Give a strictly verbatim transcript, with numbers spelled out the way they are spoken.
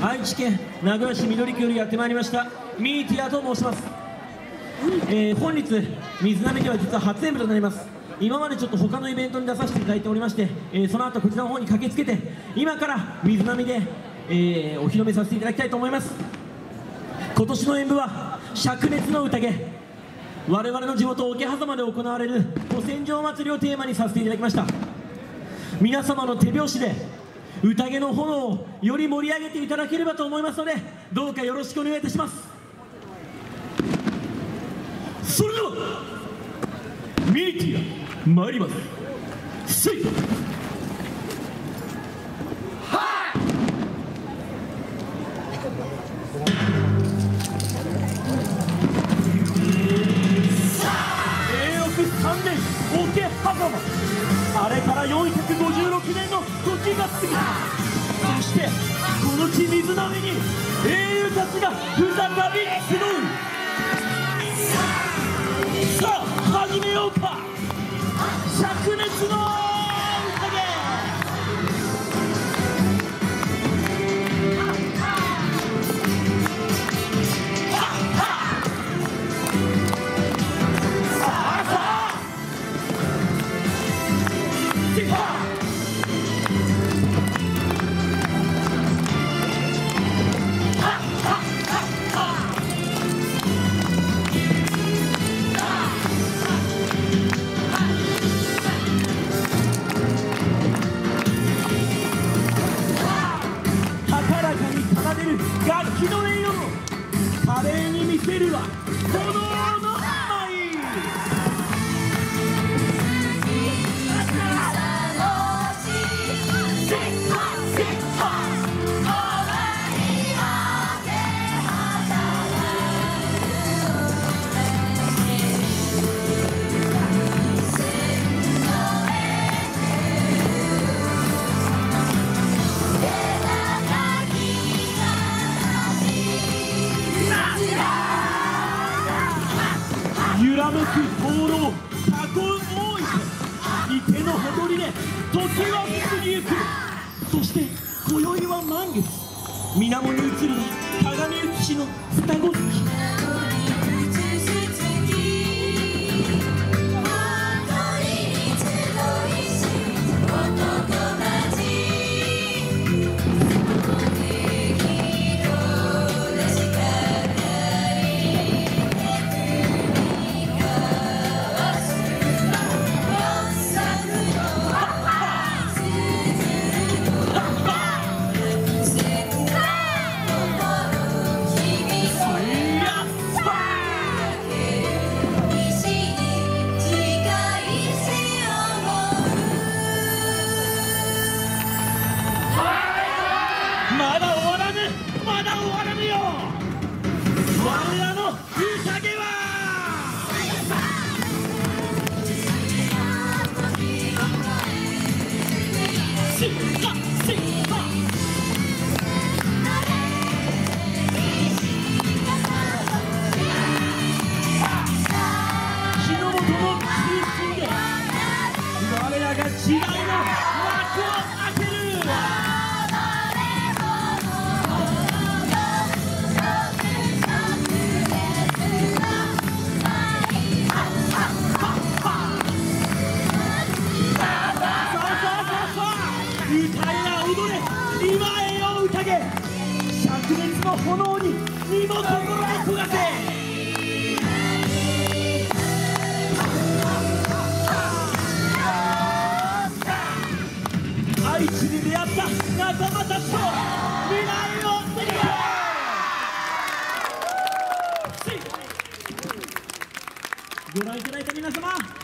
愛知県名古屋市緑区よりやってまいりましたミーティアと申します。えー、本日水波では実は初演舞となります。今までちょっと他のイベントに出させていただいておりまして、えー、その後こちらの方に駆けつけて今から水波で、えー、お披露目させていただきたいと思います。今年の演舞は灼熱の宴、我々の地元桶狭間で行われる御船上祭りをテーマにさせていただきました。皆様の手拍子で宴の炎をより盛り上げていただければと思いますので、どうかよろしくお願いいたします。それではミーティア参ります。せいさんねん桶狭間、あれからよんひゃくごじゅうろくねんの時が過ぎた。そしてこの地水波に英雄たちが再び集う。さあ始めようか、灼熱の宴。楽器の音色も華麗に見せるは炎の舞。揺らめく灯籠、タコ大池、池のほとりで時は過ぎゆく。そして今宵は満月、水面に映る鏡写しの双子月。まだ終わらぬ、まだ終わらぬよ、我らの宴は。しっかしっか日の本の中心で我らが時代の幕を開ける。歌えや踊れ、今へよ宴、灼熱の炎に身も心も焦がせ。愛知で出会った仲間たちと未来を手に入れ。ご覧いただいた皆様、